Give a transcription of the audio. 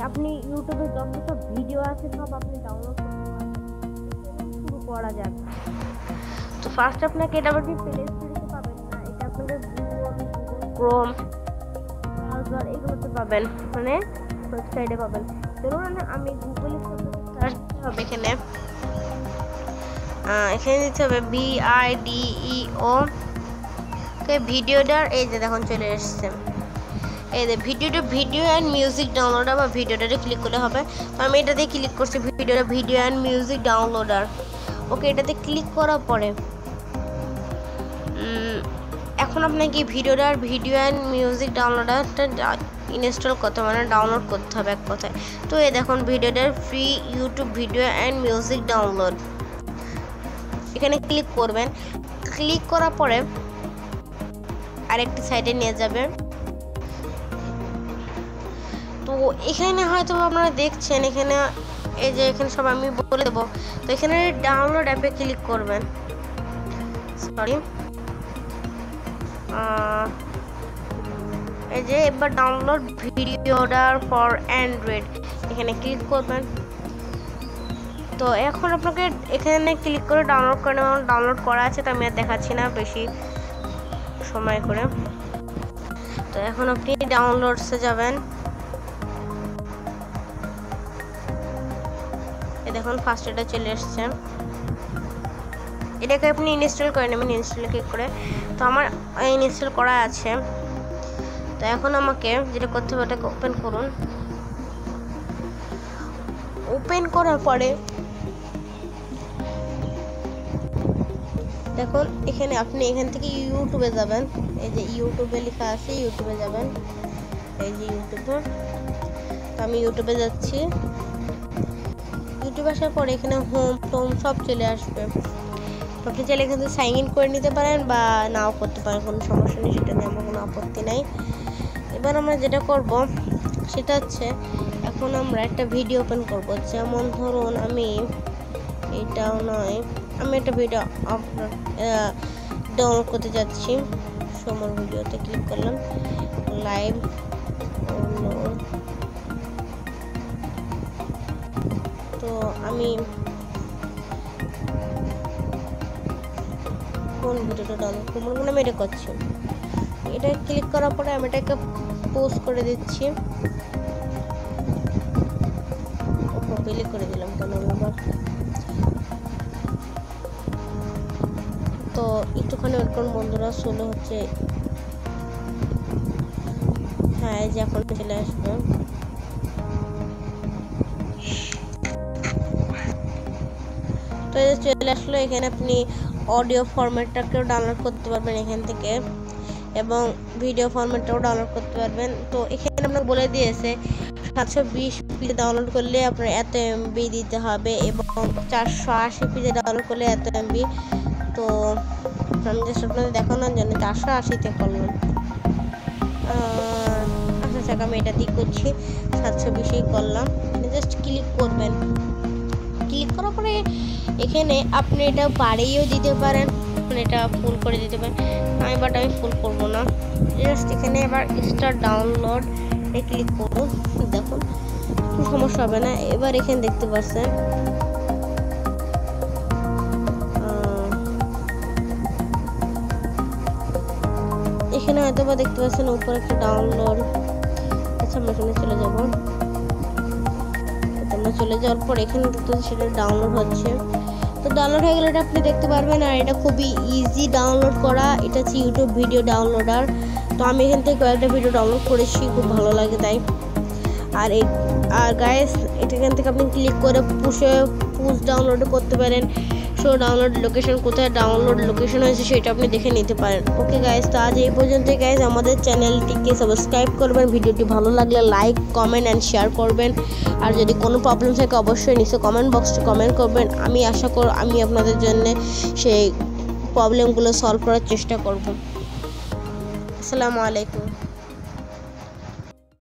আপনি ইউটিউবে যত সব ভিডিও আছে সব আপনি ডাউনলোড করতে পারেন। শুরু করা যাক। তো ফার্স্ট আপনাকে এটা আপনি প্লে স্টোরে পাবেন না, এটা আপনাদের গুগল ক্রোম ব্রাউজার এগুলোতে পাবেন, মানে ওয়েবসাইটে পাবেন। ধরুন আমি গুগলে সার্চ হবে, এখানে দিতে হবে BIDEO ভিডিওটার, এই যে দেখুন চলে এসছে। এই যে ভিডিও অ্যান্ড মিউজিক ডাউনলোডার বা ভিডিওটাতে ক্লিক করলে হবে। তো আমি এটাতে ক্লিক করছি, video and music downloader. Okay, এটাতে ক্লিক করার পরে এখন আপনাকে ভিডিও অ্যান্ড মিউজিক ডাউনলোডারটা ইনস্টল করতে হবে, মানে ডাউনলোড করতে হবে এক কথায়। তো এই দেখুন ভিডিওটার free YouTube video and music download, এখানে ক্লিক করবেন। ক্লিক করার পরে আরেকটি সাইটে নিয়ে যাবে। তো এখানে হয়তো আপনারা দেখছেন, এখানে এই যে এখানে সব আমি বলে দেবো। তো এখানে ডাউনলোড অ্যাপে ক্লিক করবেন, সরি এই যে এবার ডাউনলোড ভিডিওডার ফর অ্যান্ড্রয়েড, এখানে ক্লিক করবেন। তো এখন আপনাকে এখানে ক্লিক করে ডাউনলোড করে নেবেন। ডাউনলোড করা আছে, তো আমি আর দেখাচ্ছি না বেশি সময় করে। তো এখন আপনি ডাউনলোডসে যাবেন। এই দেখুন ফার্স্ট এটা চলে এসছে, এটাকে আপনি ইনস্টল করে নেবেন ইনস্টলে ক্লিক করে। তো আমার ইনস্টল করা আছে। তো এখন আমাকে যেটা করতে হবে ওটাকে ওপেন করুন। ওপেন করার পরে দেখুন এখানে আপনি এখান থেকে ইউটিউবে যাবেন, এই যে ইউটিউবে লেখা আছে, ইউটিউবে যাবেন, এই যে ইউটিউবে। তো আমি ইউটিউবে যাচ্ছি। ইউটিউবে আসার পরে এখানে হোম টোম সব চলে আসবে। আপনি চাইলে এখান থেকে সাইন ইন করে নিতে পারেন বা নাও করতে পারেন, কোনো সমস্যা নেই, সেটা নিয়ে আমার কোনো আপত্তি নাই। এবার আমরা যেটা করব সেটা হচ্ছে এখন আমরা একটা ভিডিও ওপেন করব। যেমন ধরুন আমি এটাও নয়, আমি একটা ভিডিও ডাউনলোড করতে যাচ্ছি। সমর ভিডিওতে ক্লিক করলাম, লাইভ। তো আমি কোন ভিডিওটা ডাউনলোড করবো, আমি এটা করছি। এটা ক্লিক করার পরে আমি এটাকে পোস্ট করে দিচ্ছি। কপি করে দিলাম কেন আবার। তো একটুখানি ওয়েট করুন বন্ধুরা, স্লো হচ্ছে। হ্যাঁ, এই যে এখন চলে আসবে। তো এই যে চলে আসলো। এখানে আপনি অডিও ফরম্যাটটাকেও ডাউনলোড করতে পারবেন এখান থেকে, এবং ভিডিও ফরম্যাটটাও ডাউনলোড করতে পারবেন। তো এখানে আপনাকে বলে দিয়েছে 720 পিতে ডাউনলোড করলে আপনার এত MB দিতে হবে, এবং 480 পিতে ডাউনলোড করলে এত MB। তো আমি জাস্ট আপনাদের দেখানোর জন্য 480তে করলাম। আচ্ছা আমি এটা দিয়ে করছি, 720ই করলাম। জাস্ট ক্লিক করবেন। ক্লিক করার পরে এখানে আপনি এটা বাড়িয়েও দিতে পারেন, এটা ফুল করে দিতে পারেন। আমি ফুল করবো না, জাস্ট এখানে এবার স্টার্ট ডাউনলোড এ ক্লিক করুন। দেখুন কোনো সমস্যা হবে না। এবার এখানে দেখতে পাচ্ছেন এখানে হয়তো বা দেখতে পাচ্ছেন উপরে একটা ডাউনলোড। আচ্ছা আমরা এখানে চলে যাব। আমরা চলে যাওয়ার পর এখানে দেখতে পাচ্ছি সেটা ডাউনলোড হচ্ছে। তো ডাউনলোড হয়ে গেলে এটা আপনি দেখতে পারবেন। আর এটা খুবই ইজি ডাউনলোড করা, এটা হচ্ছে ইউটিউব ভিডিও ডাউনলোডার। তো আমি এখান থেকে কয়েকটা ভিডিও ডাউনলোড করেছি, খুব ভালো লাগে তাই। আর গাইস এখান থেকে আপনি ক্লিক করে পুশ ডাউনলোড করতে পারেন। শো ডাউনলোড লোকেশন, কোথায় ডাউনলোড লোকেশন হয়েছে সেটা আপনি দেখে নিতে পারেন। ওকে গাইস, তো আজ এই পর্যন্ত গাইস। আমাদের চ্যানেলটিকে সাবস্ক্রাইব করবেন, ভিডিওটি ভালো লাগলে লাইক কমেন্ট অ্যান্ড শেয়ার করবেন। আর যদি কোনো প্রবলেম থাকে অবশ্যই নিচে কমেন্ট বক্সে কমেন্ট করবেন। আমি আশা করি আমি আপনাদের জন্য সেই প্রবলেমগুলো সলভ করার চেষ্টা করব। আসসালামু আলাইকুম।